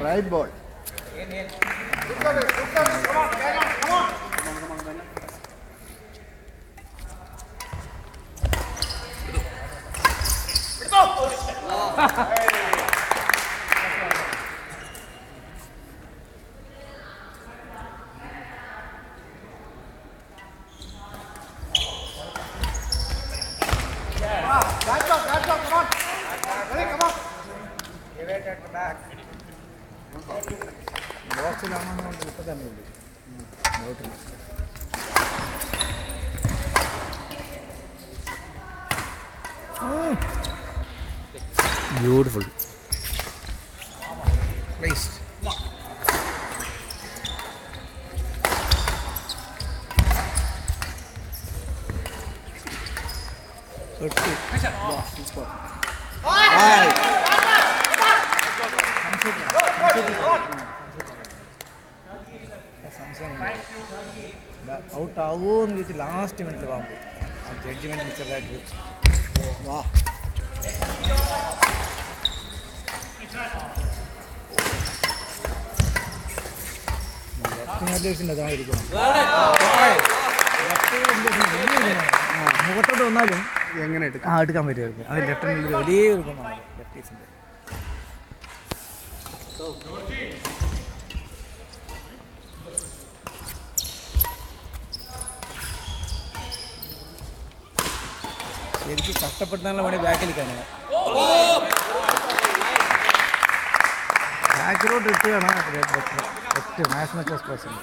Right ball. Come on. Ready, come on. Give it at the back. Box in our hand, we put them in. Beautiful. Placed. Out ആവുമോ എന്ന് ചോദിച്ച് last minute വാങ്ങും ആ judgement ചെറുതായിട്ട് വാ മുഖത്തോട്ട് വന്നാലും എങ്ങനെ എടുക്കാൻ പറ്റുമായിരിക്കും അത് ലെഫ്റ്റിൻ്റെ വലിയ എടുക്കുന്നതാണ് ലെഫ്റ്റീസിൻ്റെ. എനിക്ക് കഷ്ടപ്പെട്ടാനുള്ള പണി ബാക്കിലേക്കാണ്. ബാക്കിലോട്ട് ഇട്ടുകയാണ് ഏറ്റവും as much as possible.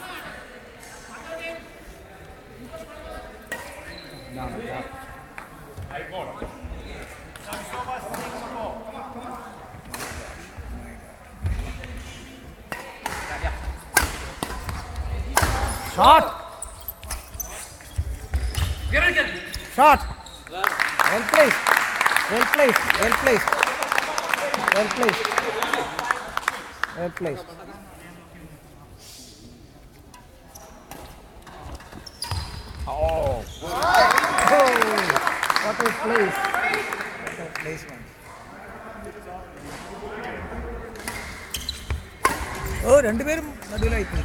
Shot! Shot! Well placed. Well placed. Well placed. Well placed. Well placed. Oh! What a place! What a placement! Oh, രണ്ടുപേരും നടുവിലായി പോയി.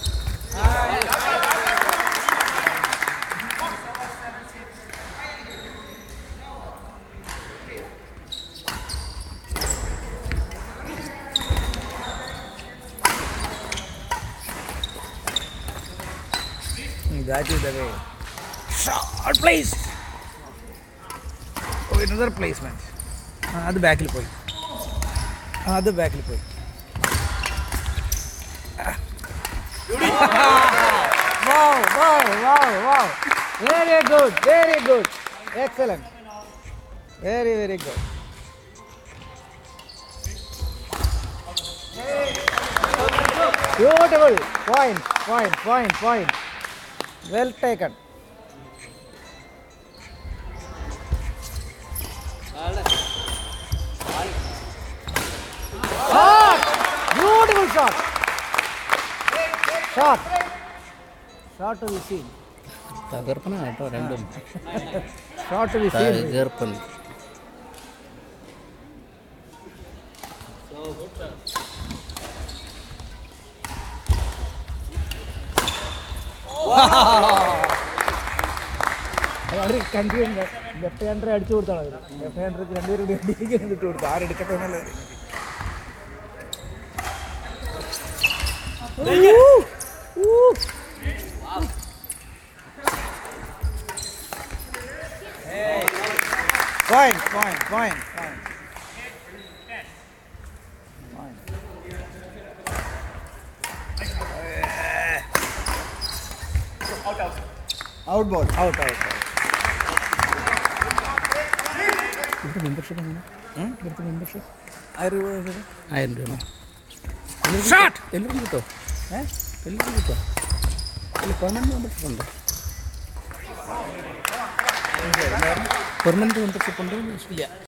That is the way. Shot placed. Oh, another placement. അത് ബാക്കിൽ പോയി. അത് ബാക്കിൽ പോയി. Wow, wow, wow, wow. Very good, very good. Excellent. Very, very good. Beautiful. Point, point, point, point. Well taken. Shot! Beautiful shot. Shot. Shot to be seen. തകർപ്പനാണ് കേട്ടോ രണ്ടും. Shot to be seen. തകർപ്പൻ. അവർ കണ്ടിട്ടുണ്ട് left ഹാൻഡറെ അടിച്ചു കൊടുത്താണ് അവർ. Left ഹാൻഡർക്ക് രണ്ടുപേരും ഇട്ട് കൊടുത്തു. ആരെടുക്കട്ടെ എന്നുള്ളത്. Point, point, point, point. Out ball. Out. ഇവിടുത്തെ മെമ്പർഷിപ്പ് എങ്ങനെ? ഇവിടുത്തെ മെമ്പർഷിപ്പ് 1000 രൂപ. Shot! എല്ലാവരും കിട്ടോ? എല്ലാവരും കിട്ടോ? അല്ല പെർമനൻറ്റ് മെമ്പർഷിപ്പ് ഉണ്ടോ? പെർമനൻറ്റ് മെമ്പർഷിപ്പ് ഉണ്ടോ? ഇല്ല.